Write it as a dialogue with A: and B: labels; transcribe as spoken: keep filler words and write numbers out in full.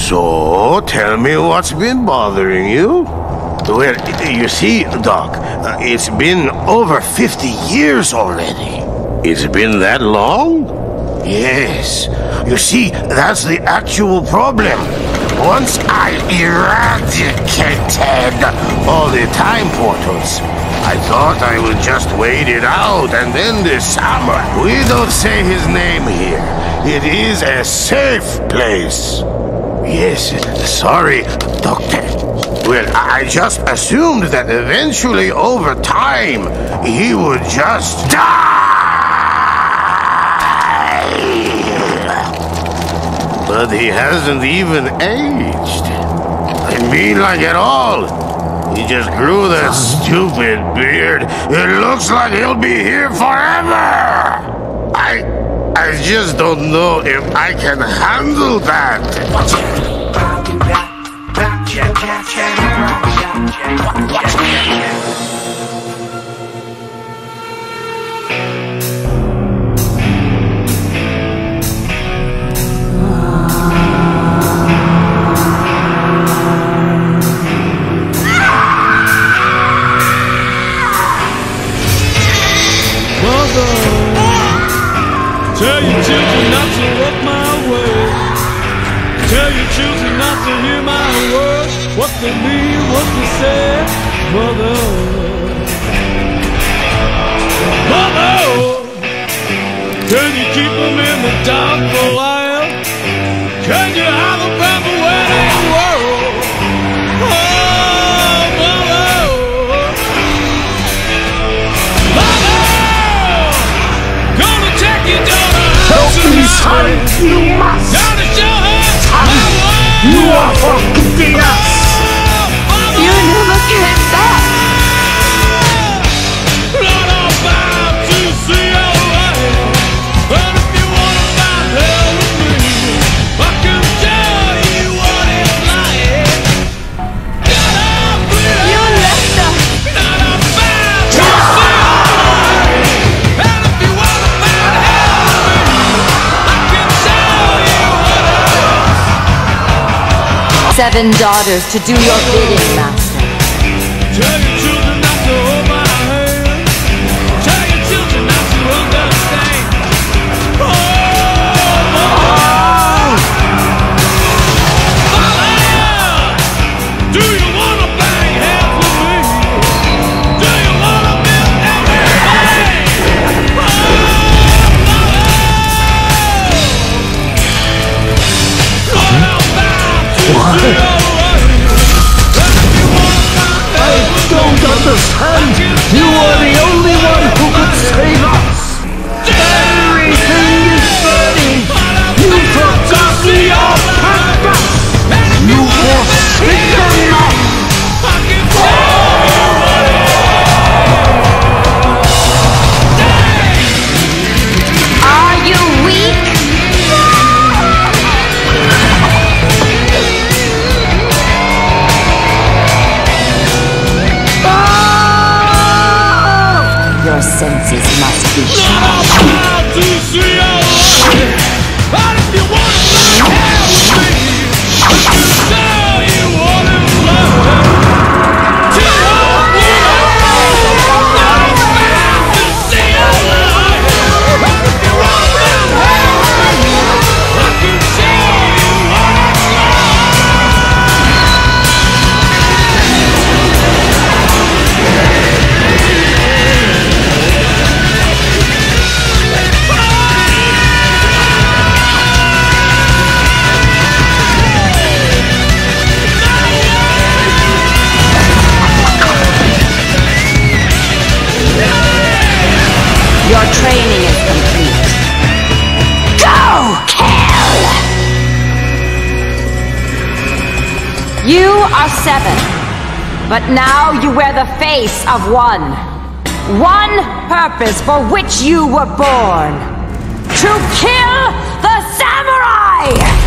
A: So, tell me what's been bothering you? Well, you see, Doc, uh, it's been over fifty years already. It's been that long? Yes. You see, that's the actual problem. Once I eradicated all the time portals, I thought I would just wait it out, and then the samurai... We don't say his name here. It is a safe place. Yes, sorry, Doctor. Well, I just assumed that eventually, over time, he would just die. But he hasn't even aged. I mean, like at all. He just grew that stupid beard. It looks like he'll be here forever. I... I just don't know if I can handle that.
B: Tell your children not to walk my way. Tell your children not to hear my words. What they mean, what they say, mother. Mother, can you keep them in the dark for a while? Can you hide them from the wedding world? Oh, mother, mother, gonna take you down.
C: Son, you must! Son, you are forgetting us!
D: You never came back!
B: Not about to see your life. But if you wanna find hell with me, I can tell you what it's like.
D: You left us!
B: Not about to see your life. And if you wanna find hell with me,
D: seven daughters to do your bidding, master.
B: Tell your children not to hold my hand. Tell your children not to understand. Oh, Mother! Mother! Do you wanna bang hands with me? Do you wanna build everything? Oh, Mother! What about to see your
C: I don't understand. You are the only one who could save us. Everything is burning. You forgot your purpose. You forsaken us.
D: Are you weak? Your senses must be sharp. Your training is complete. Go, kill! You are seven, but now you wear the face of one. One purpose for which you were born. To kill the samurai!